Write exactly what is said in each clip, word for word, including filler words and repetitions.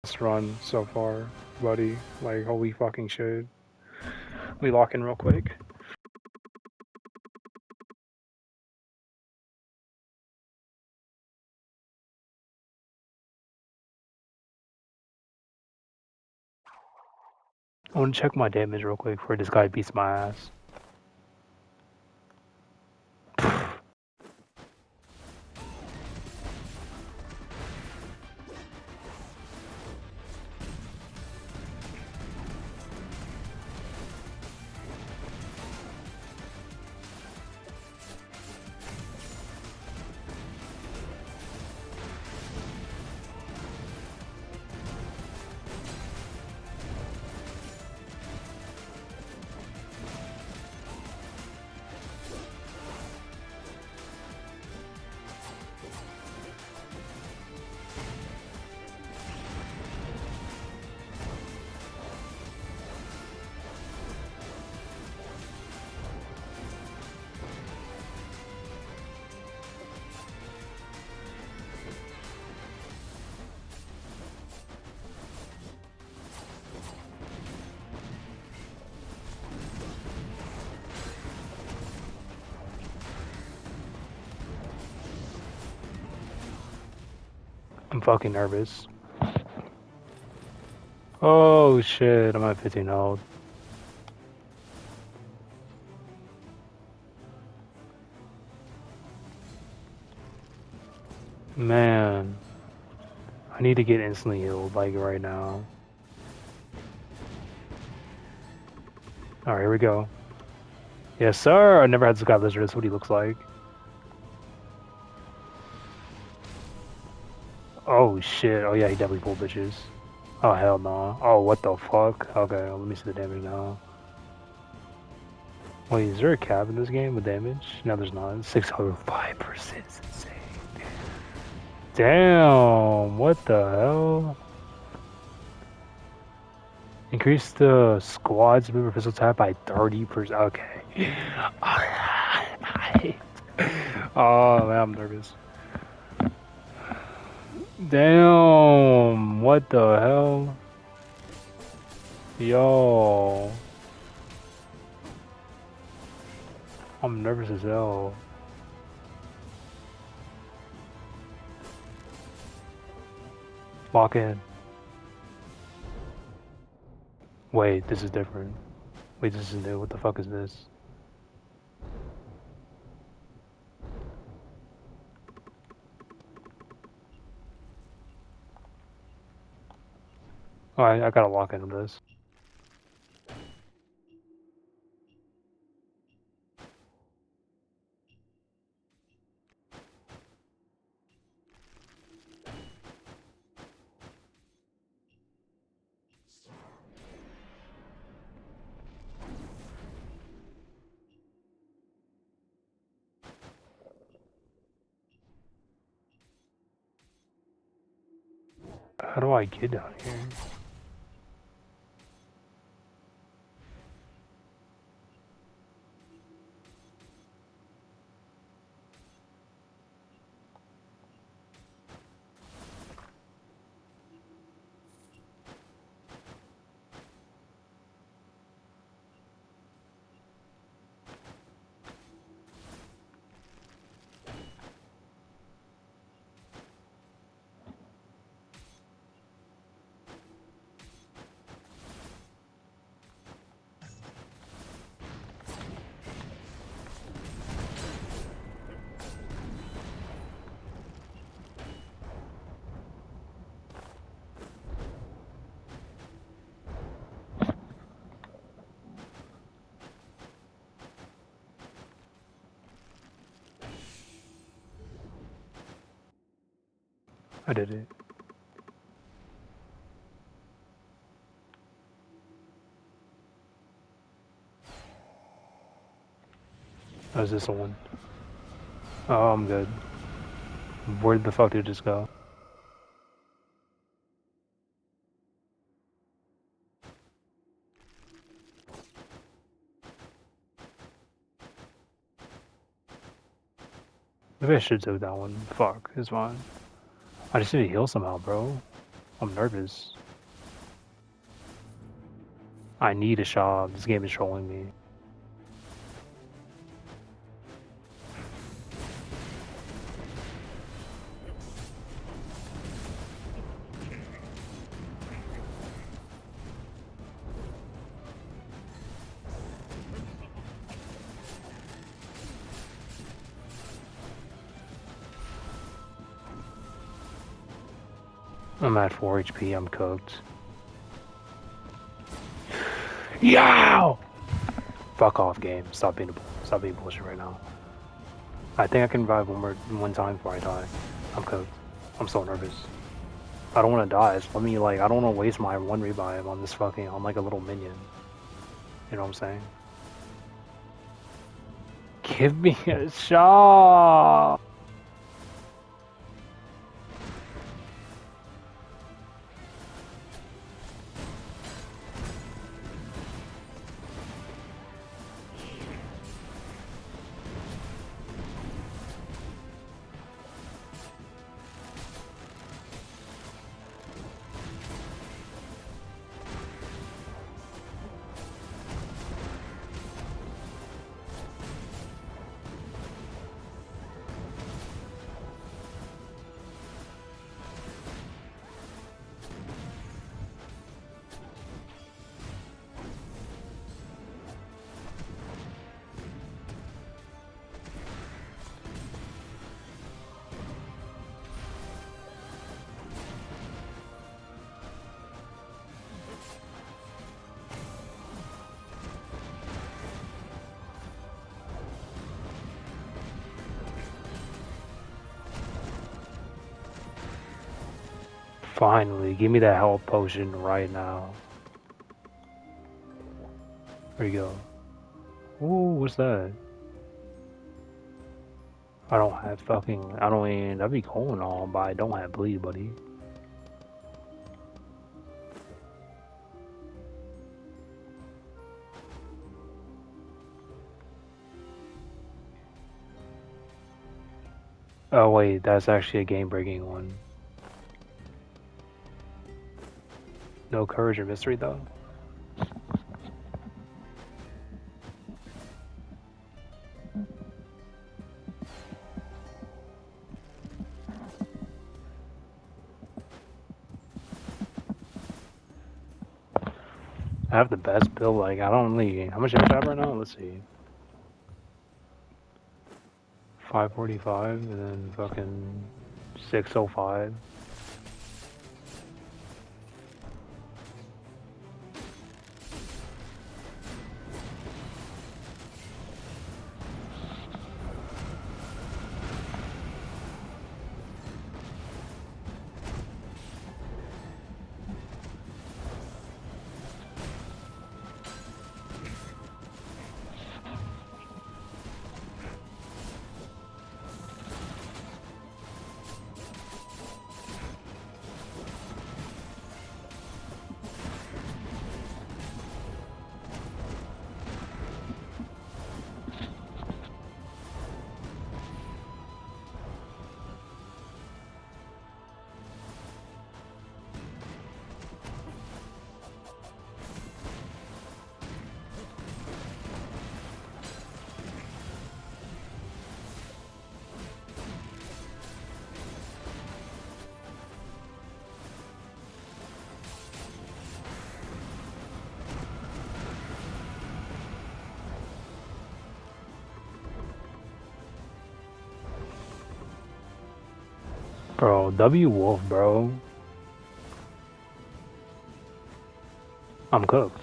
Best run so far, buddy. Like, holy fucking shit. We lock in real quick. I want to check my damage real quick before this guy beats my ass. I'm fucking nervous. Oh shit, I'm at fifteen health. Man. I need to get instantly healed, like, right now. Alright, here we go. Yes, sir! I never had Sky Lizard, that's what he looks like. Oh shit, oh yeah, he definitely pulled bitches. Oh hell no. Oh, what the fuck? Okay, let me see the damage now. Wait, is there a cap in this game with damage? No, there's not. six hundred five percent is insane. Damn, what the hell? Increase the squad's mover pistol type by thirty percent. Okay. Alright. Oh, man, I'm nervous. Damn, what the hell? Yo. I'm nervous as hell. Lock in. Wait, this is different. Wait, this is new. What the fuck is this? Alright, I gotta lock into this. How do I get down here? I did it. Oh, is this the one? Oh, I'm good. Where the fuck did it just go? Maybe I should take that one. Fuck, it's fine. I just need to heal somehow, bro. I'm nervous. I need a shot. This game is trolling me. I'm at four H P, I'm cooked. Yow! Fuck off, game. Stop being a, stop being bullshit right now. I think I can revive one more one time before I die. I'm cooked. I'm so nervous. I don't want to die. So let me like I don't want to waste my one revive on this fucking on like a little minion. You know what I'm saying? Give me a shot. Finally, give me that health potion right now. There you go. Ooh, what's that? I don't have fucking. I don't even. That'd be cool and all, but I don't have bleed, buddy. Oh wait, that's actually a game-breaking one. No courage or mystery though. I have the best build. Like I don't really. How much do I have right now? Let's see. five forty-five and then fucking six oh five. Bro, W Wolf, bro. I'm cooked.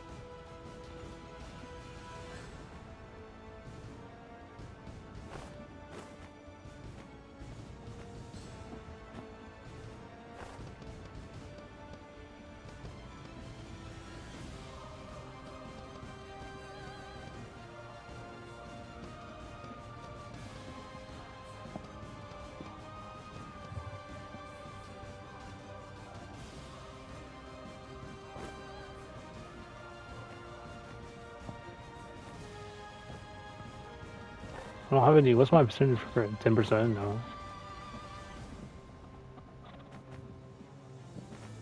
I don't have any. What's my percentage for ten percent? No.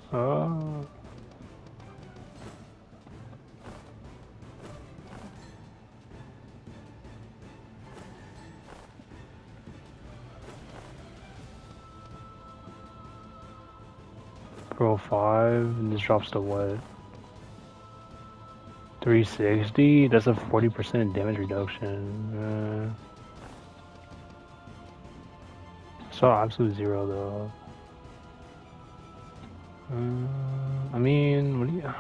Uh, Pro five, and this drops to what? three sixty? That's a forty percent damage reduction. Uh, so absolute zero though. Uh, I mean, what do you...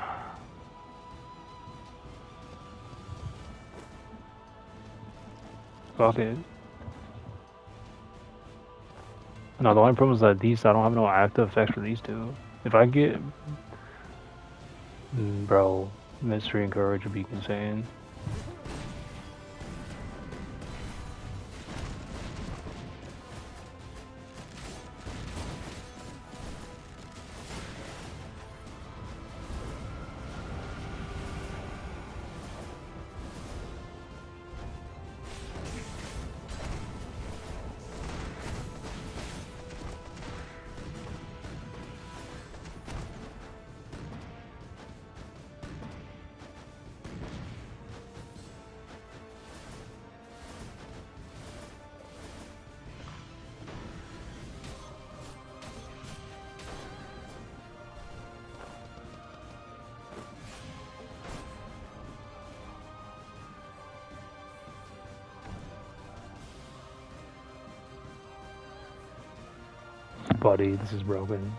Fuck it. No, the only problem is that these, I don't have no active effects for these two. If I get... Mm, bro, Mystery and Courage would be insane. Buddy, this is broken.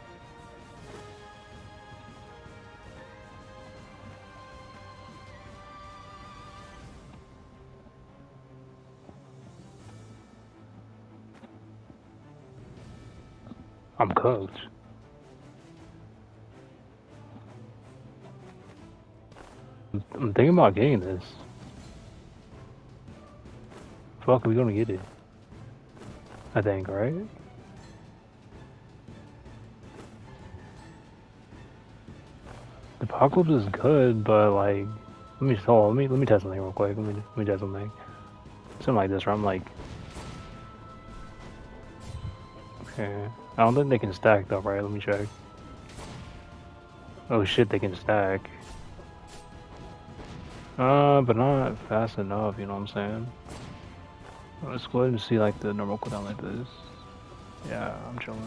I'm cooked. I'm thinking about getting this. Fuck, we gonna get it. I think, right? The Apocalypse is good, but like, let me hold. Let me let me test something real quick. Let me let me test something. Something like this, where I'm like, okay. I don't think they can stack though, right? Let me check. Oh shit, they can stack. Uh, but not fast enough. You know what I'm saying? Let's go ahead and see like the normal cooldown like this. Yeah, I'm chilling.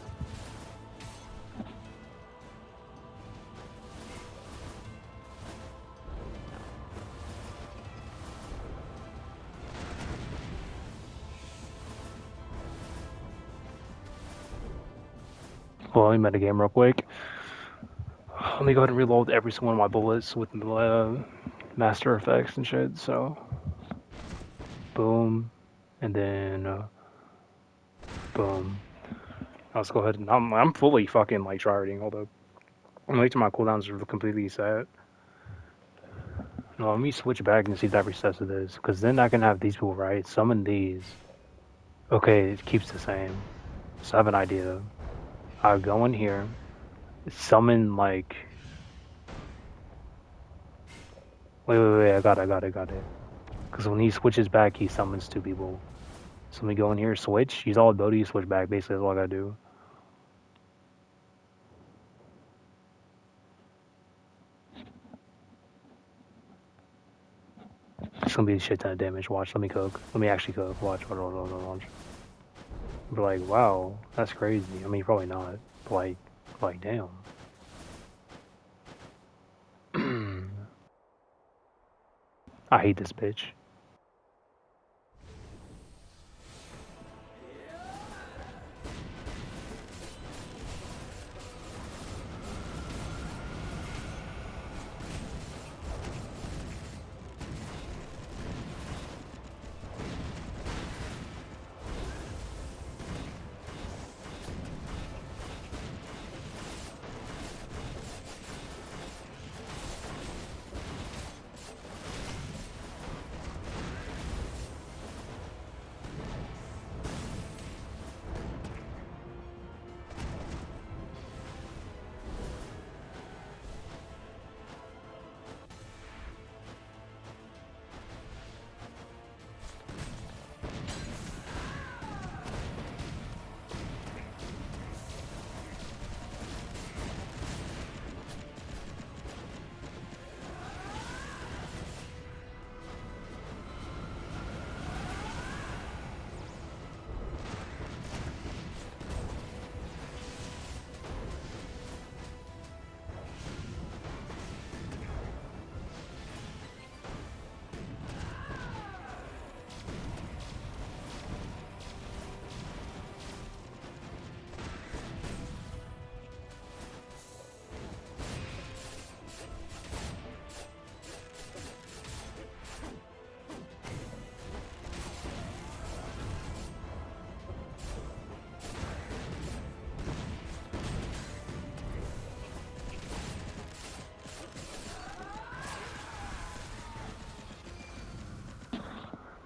Well, let me metagame real quick. Let me go ahead and reload every single one of my bullets with uh, master effects and shit. So, boom, and then uh, boom. Let's go ahead and I'm I'm fully fucking like tryharding. Hold up, I'm waiting till my cooldowns are completely set. No, let me switch back and see if that resets to this, because then I can have these people right. Summon these. Okay, it keeps the same. So I have an idea. I go in here, summon like. Wait, wait, wait! I got it, I got it, I got it. Because when he switches back, he summons two people. So let me go in here, switch. Use all abilities, switch back. Basically, that's all I gotta do. It's gonna be a shit ton of damage. Watch, let me cook. Let me actually cook. Watch, watch, watch, watch, watch. But like, wow, that's crazy. I mean, probably not. But like, like, damn. I hate this bitch.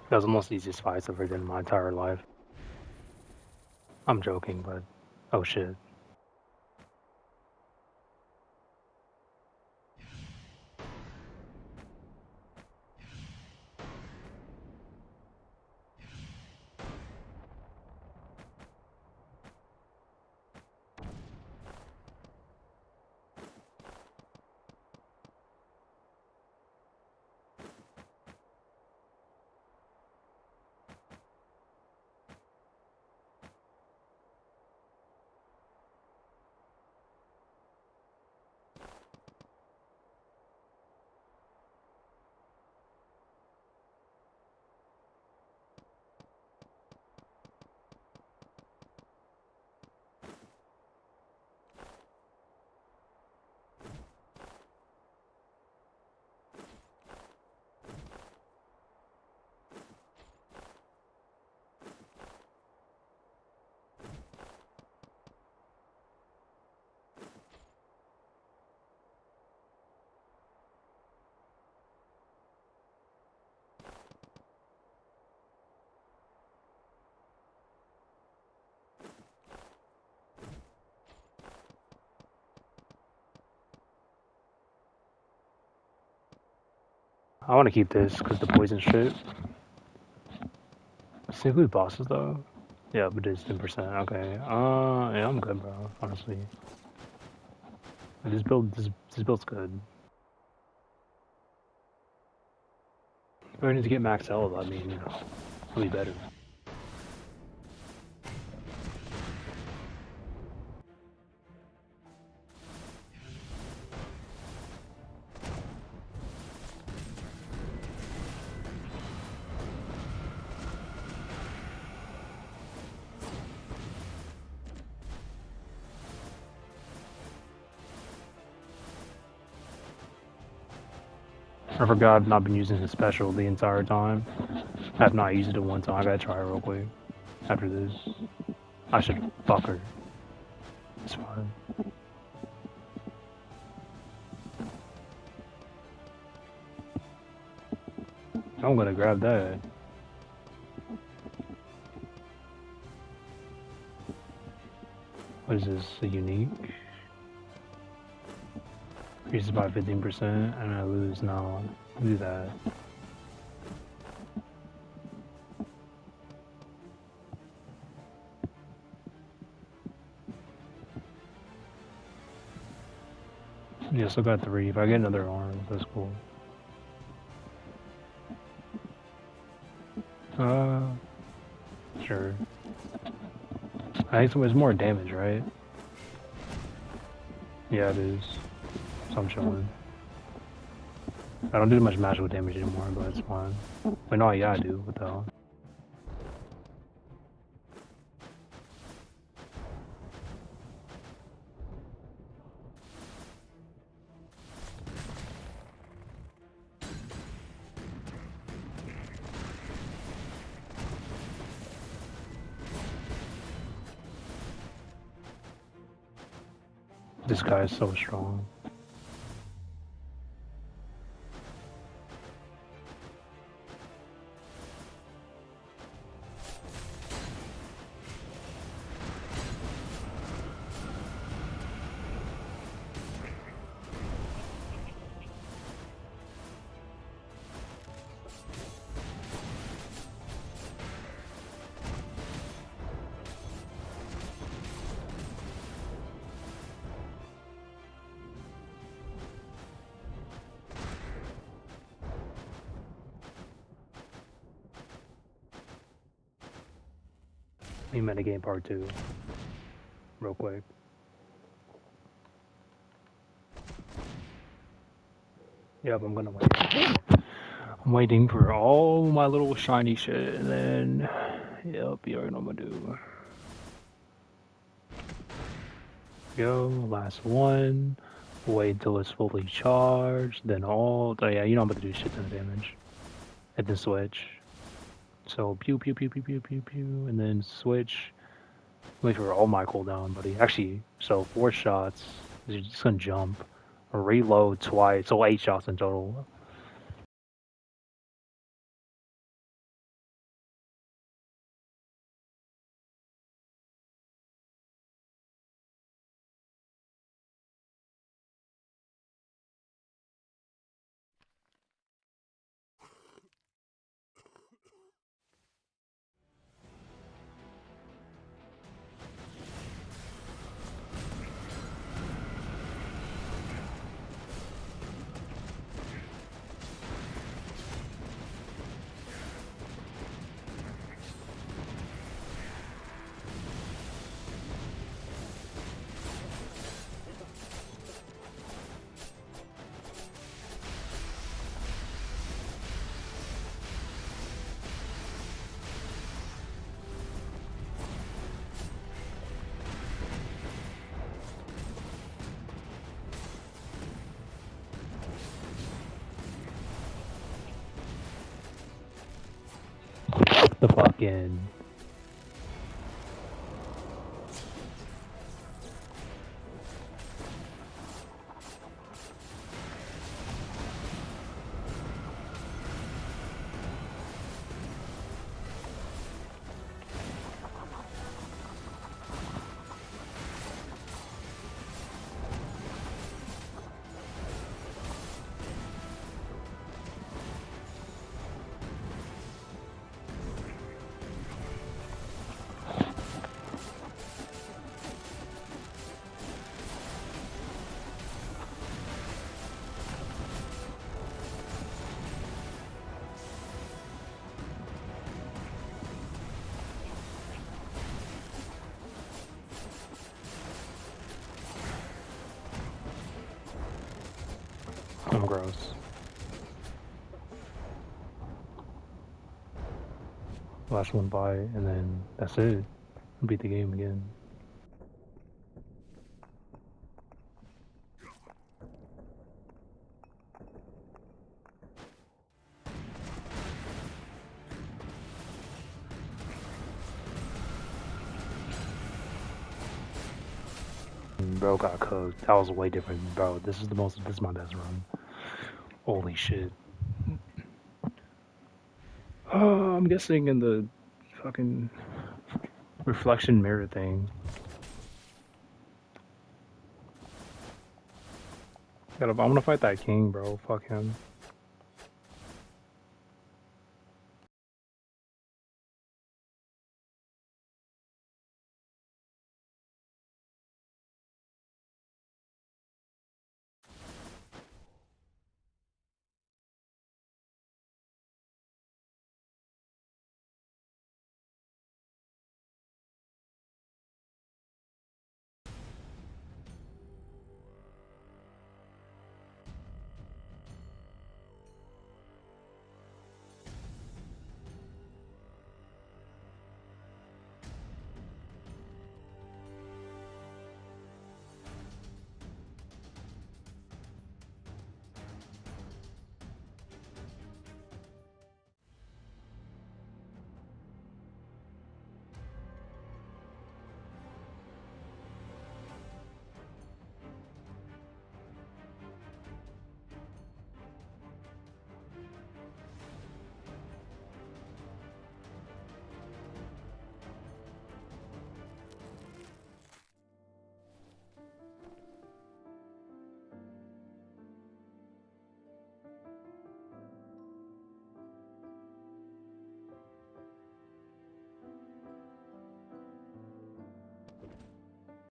That was almost the easiest fights I've ever done in my entire life. I'm joking, but oh shit. I want to keep this because the poison shit. See who the boss is though. Yeah, but it's ten percent. Okay. Uh, yeah, I'm good, bro. Honestly, this build, this, this build's good. If I need to get max health, I mean, you know, it'll be better. I forgot I've not been using his special the entire time. I have not used it one time. I gotta try it real quick. After this, I should fuck her. It's fine. I'm gonna grab that. What is this? A unique? Increases by fifteen percent and I lose now. Do that. Yeah, still got three. If I get another arm, that's cool. Uh, sure. I think it's more damage, right? Yeah, it is. So I'm chilling. I don't do much magical damage anymore, but it's fine. But no, yeah, I do. What the hell? This guy is so strong. We metagame part two. Real quick. Yep, I'm gonna wait. I'm waiting for all my little shiny shit, and then, yep, you already know what I'm gonna do. Go, last one. Wait till it's fully charged, then all. Oh yeah, you know I'm about to do shit ton of damage. And then switch. So pew pew pew pew pew pew pew, and then switch. Wait for all my cooldown, buddy. Actually, so four shots. You're just gonna jump, reload twice, so eight shots in total. the fucking. I'm gross. Last one by, and then that's it. Beat the game again. Bro got cooked. That was way different, bro. This is the most. This is my best run. Holy shit. Oh, I'm guessing in the fucking reflection mirror thing. Gotta, I'm gonna fight that king, bro. Fuck him.